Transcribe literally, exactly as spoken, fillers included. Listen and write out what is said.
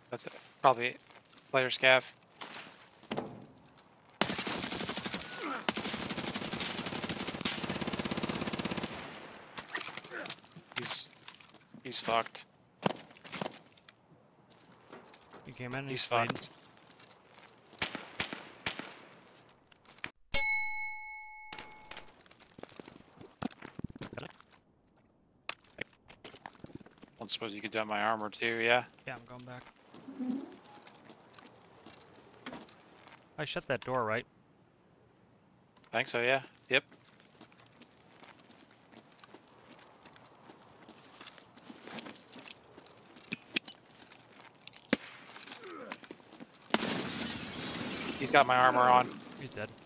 That's it. Probably player scav. He's he's fucked. He came in. He's He's fighting. fucked. I don't suppose you could dump my armor too, yeah? Yeah, I'm going back. I shut that door, right? I think so, yeah. Yep. He's got my armor on. He's dead.